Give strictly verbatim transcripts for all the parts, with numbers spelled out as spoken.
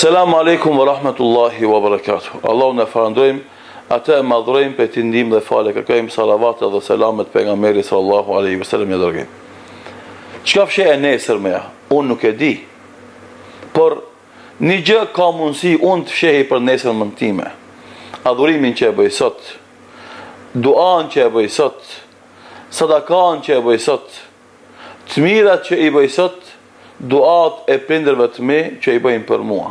Assalamu alaikum wa rahmatullahi wa barakatuh. Allahu në farandojmë, atë e madhrojmë për të ndihmë dhe fale, kërkojmë salavatë dhe selamet pejgamberit sallallahu alaihi wasallam ja dërgim. Çka fsheh e nesër me ja? Unë nuk e di. Por një gjë ka mundësi unë të fshehi për nesër më time. Adhurimin që e bëj sot, duan që e bëj sot, sadakan që e bëj sot, të mirat që i bëj sot, duat e prindërve të mi që i bëjmë për mua.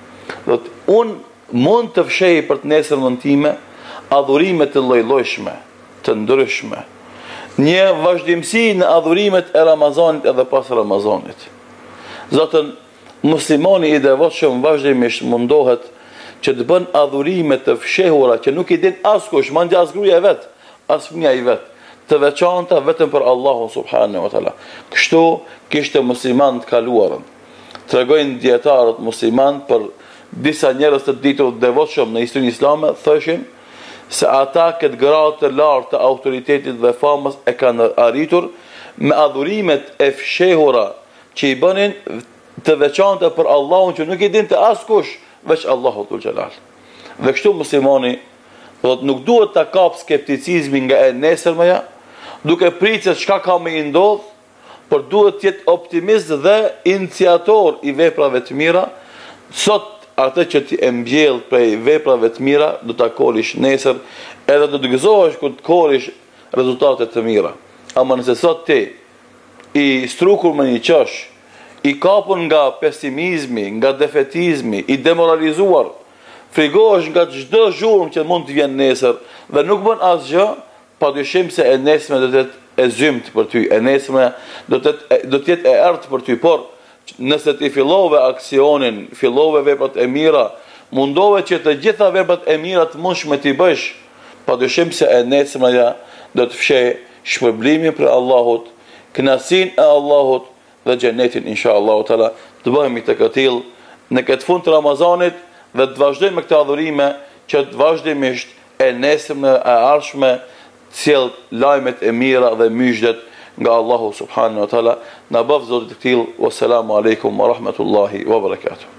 Dhe unë mund të fshehi për të nesër më time adhurimet të lloj-llojshme, të ndryshme. Një vazhdimsi në adhurimet e Ramazanit edhe pas Ramazanit. Zotën, muslimani i devotshëm vazhdimisht mundohet që të bën adhurime të fshehura që nuk i din askush, mandja as gruaja vet, as fëmia i vet, të veçanta vetëm për Allahun subhanahu wa taala. Kështu kishte musliman të kaluarën. Tregojnë dietarët musliman për disa njerëz të ditur devotshëm në historinë islame, thoshin se ata këtë gradë të lartë të autoritetit dhe famës e kanë arritur me adhurimet e fshehura që i bënin të veçanta për Allahun që nuk i dinte askush veç Allahu dhul xhelal. Dhe kështu muslimani do të nuk duhet ta kap skepticizmin nga e nesërmja, duke pritur se çka ka më i ndodh, por duhet të jetë optimist dhe iniciator i veprave të mira. Sot atë që ti e mbjell prej veprave të mira, do ta kolish nesër, edhe do të gëzohesh kur të kolish rezultate të mira. Ama nëse sot ti i strukur me një qosh, i kapur nga pesimizmi, nga defetizmi, i demoralizuar, frigohesh nga çdo zhurmë që mund të vjen nesër dhe nuk bën asgjë, padyshim se e nesërme do të jetë e zymt për ty, e nesërme do të do të jetë e errët për ty, por nëse ti fillove aksionin, fillove veprat e mira, mundove që të gjitha veprat e mira të mundshme t'i bësh, padyshim se e nesërmja do të fshehë shpërblimin për Allahut, kënaqësinë e Allahut dhe xhenetin inshallah taala. Të bëhemi të këtill në këtë fund të Ramazanit dhe të vazhdojmë me këtë adhurime që të vazhdimisht e nesërme e ardhshme sjell lajmet e mira dhe myshdet nga Allahu subhanahu wa taala. Na bëf Zoti të këtill. Wassalamu alaikum wa rahmatullahi wa barakatuh.